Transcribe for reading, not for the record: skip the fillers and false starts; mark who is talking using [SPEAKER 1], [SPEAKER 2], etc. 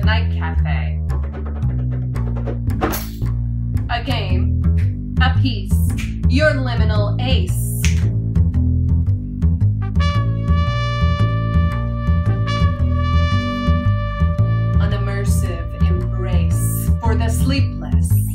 [SPEAKER 1] night cafe. A game, a piece, your liminal ace. An immersive embrace for the sleepless.